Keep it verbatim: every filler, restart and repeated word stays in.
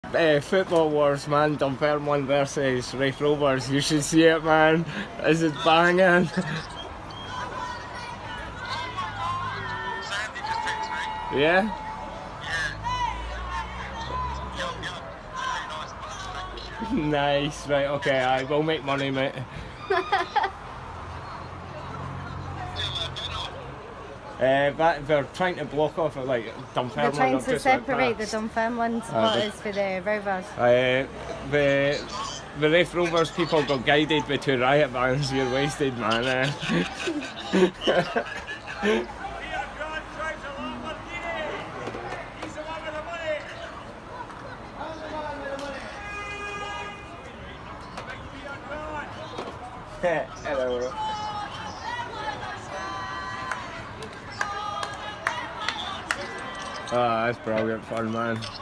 Uh, football wars, man. Dunfermline versus Raith Rovers. You should see it, man. This is banging. Yeah? Nice, right, okay, I will make money, mate. Uh, but they're trying to block off it, like Dunfermline. They're trying to just separate the Dunfermline supporters uh, for the Rovers. Uh, the the Raith Rovers people got guided by two riot vans. You're wasted, man. Uh. Hello. Oh, that's brilliant fun, man.